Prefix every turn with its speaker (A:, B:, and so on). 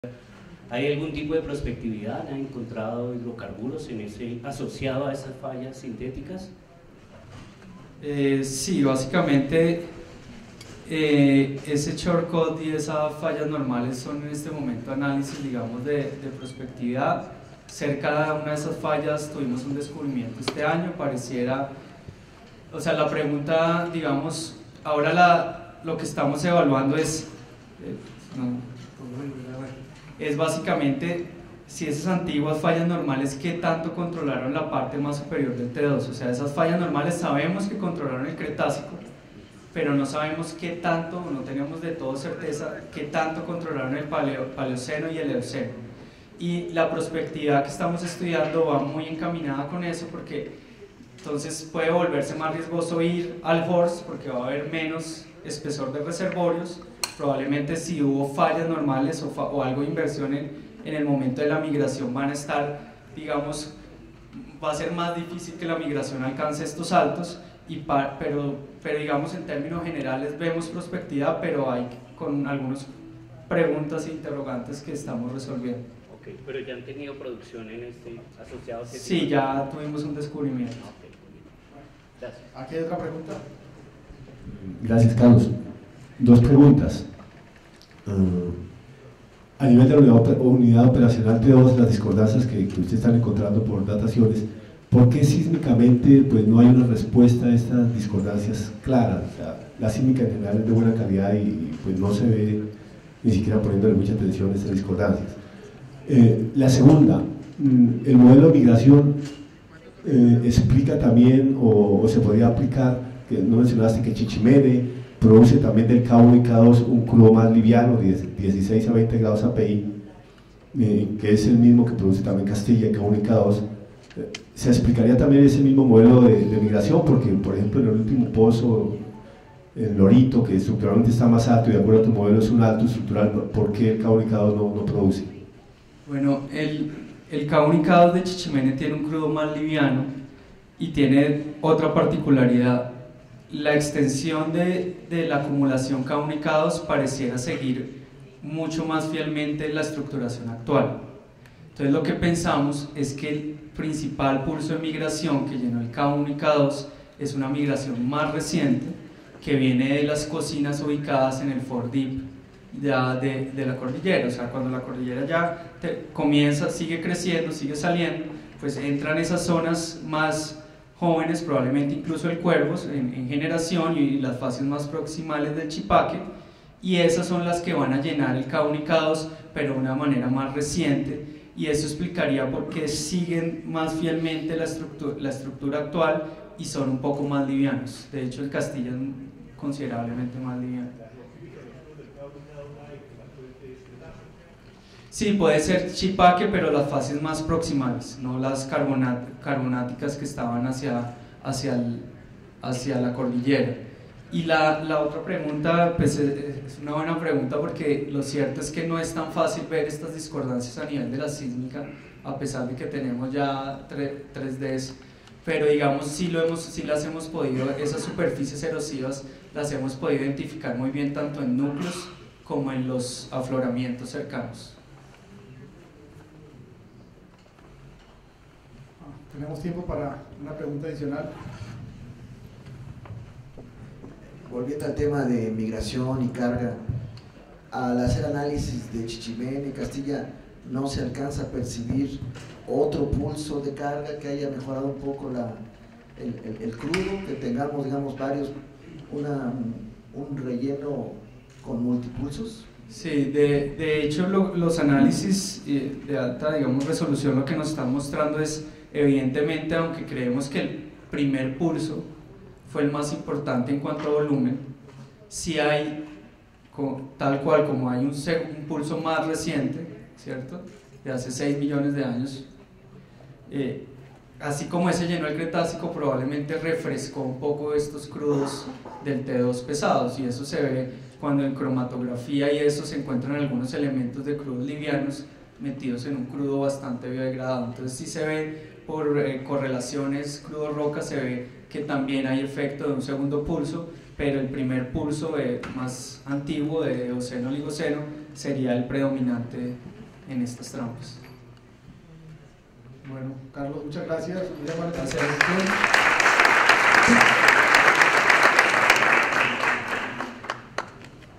A: ¿Hay algún tipo de prospectividad? ¿Han encontrado hidrocarburos asociado a esas fallas sintéticas?
B: Sí, básicamente ese shortcut y esas fallas normales son en este momento análisis, digamos, de prospectividad. Cerca de una de esas fallas tuvimos un descubrimiento este año, pareciera, o sea, la pregunta, digamos, ahora lo que estamos evaluando es básicamente si esas antiguas fallas normales qué tanto controlaron la parte más superior del T2, o sea, esas fallas normales sabemos que controlaron el Cretácico, pero no sabemos qué tanto, no tenemos de todo certeza qué tanto controlaron el Paleoceno y el Eoceno. Y la prospectividad que estamos estudiando va muy encaminada con eso, porque entonces puede volverse más riesgoso ir al HORS porque va a haber menos espesor de reservorios. Probablemente si hubo fallas normales o algo de inversión en el momento de la migración van a estar, digamos, va a ser más difícil que la migración alcance estos altos, pero digamos en términos generales vemos prospectividad, pero hay con algunas preguntas e interrogantes que estamos resolviendo.
A: Ok, pero ya han tenido producción asociado a este
B: Sí, ya tuvimos un descubrimiento.
A: Okay. Gracias.
C: ¿Aquí hay otra pregunta?
D: Gracias, Carlos. Dos preguntas. A nivel de la unidad operacional T2, las discordancias que ustedes están encontrando por dataciones, ¿por qué sísmicamente pues, no hay una respuesta a estas discordancias claras? O sea, la sísmica en general es de buena calidad y pues, no se ve ni siquiera poniéndole mucha atención a estas discordancias. La segunda, el modelo de migración explica también o se podría aplicar, que no mencionaste que Chichimene produce también del K1 y K2 un crudo más liviano, 16 a 20 grados API, que es el mismo que produce también Castilla, K1 y K2. ¿Se explicaría también ese mismo modelo de migración? Porque, por ejemplo, en el último pozo, el Lorito, que estructuralmente está más alto y de acuerdo a tu modelo es un alto estructural, ¿por qué el K1 y K2 no produce?
B: Bueno, el K1 y K2 de Chichimene tiene un crudo más liviano y tiene otra particularidad. La extensión de la acumulación K1 y K2 pareciera seguir mucho más fielmente la estructuración actual. Entonces lo que pensamos es que el principal pulso de migración que llenó el K1 y K2 es una migración más reciente que viene de las cocinas ubicadas en el Fort Deep ya de la cordillera. O sea, cuando la cordillera ya sigue creciendo, sigue saliendo, pues entran esas zonas más jóvenes, probablemente incluso el Cuervos en generación y las fases más proximales del Chipaque, y esas son las que van a llenar el K1 y K2 pero de una manera más reciente, y eso explicaría por qué siguen más fielmente la estructura actual y son un poco más livianos. De hecho el Castilla es considerablemente más liviano. Sí, puede ser Chipaque, pero las fases más proximales, no las carbonáticas que estaban hacia la cordillera. Y la otra pregunta, pues es una buena pregunta, porque lo cierto es que no es tan fácil ver estas discordancias a nivel de la sísmica, a pesar de que tenemos ya 3Ds, pero digamos sí las hemos podido, esas superficies erosivas las hemos podido identificar muy bien tanto en núcleos como en los afloramientos cercanos.
C: Tenemos tiempo para una pregunta adicional.
E: Volviendo al tema de migración y carga, al hacer análisis de Chichimene y Castilla, ¿no se alcanza a percibir otro pulso de carga que haya mejorado un poco el crudo, que tengamos, digamos, un relleno con multipulsos?
B: Sí, de hecho los análisis de alta, digamos, resolución lo que nos están mostrando es, evidentemente, aunque creemos que el primer pulso fue el más importante en cuanto a volumen, si hay, tal cual como hay un pulso más reciente, ¿cierto?, de hace 6 millones de años, así como ese llenó el Cretácico, probablemente refrescó un poco estos crudos del T2 pesados, y eso se ve cuando en cromatografía y eso se encuentran algunos elementos de crudos livianos metidos en un crudo bastante biodegradado. Entonces sí se ve por correlaciones crudo-roca, se ve que también hay efecto de un segundo pulso, pero el primer pulso más antiguo de Eoceno-Oligoceno sería el predominante en estas trampas.
C: Bueno, Carlos, muchas gracias.
B: Gracias.